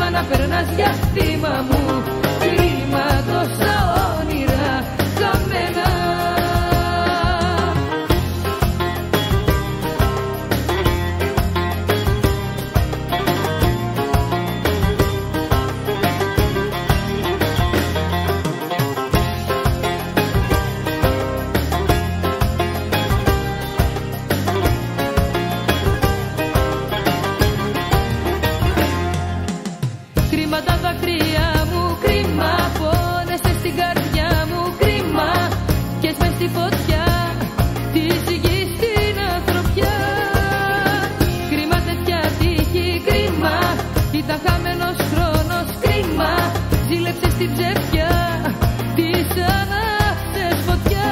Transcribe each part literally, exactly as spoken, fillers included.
Κρίμα να περνάς για θύμα μου, κρίμα τόσα όνειρα καμένα. Κρίμα τα δάκρυα μου, κρίμα πόνεσαι στην καρδιά μου, κρίμα και μες στη φωτιά της γης στην ανθρωπιά. Κρίμα τέτοια τύχη, κρίμα ήταν χαμένος χρόνος, κρίμα ζήλεψες στην ψευτιά της ανάσες φωτιά.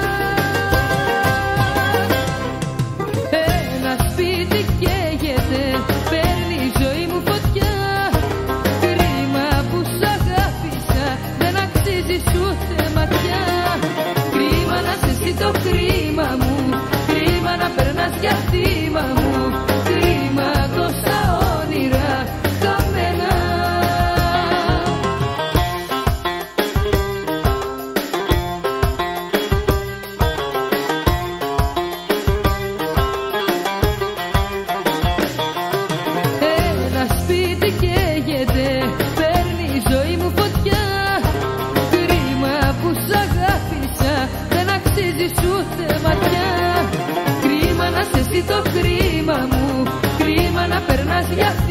Ένα σπίτι καίγεται, παίρνει η ζωή μου φωτιά. Κρίμα να σε εσύ το κρίμα μου, κρίμα να περνάς για θύμα μου, κρίμα τόσα όνειρα καμένα. Ένα σπίτι καίγεται, παίρνει η ζωή μου φωτιά. Δεν αξίζει σου θε ματιά. Κρίμα να σε εσύ το κρίμα μου, κρίμα να περνάς για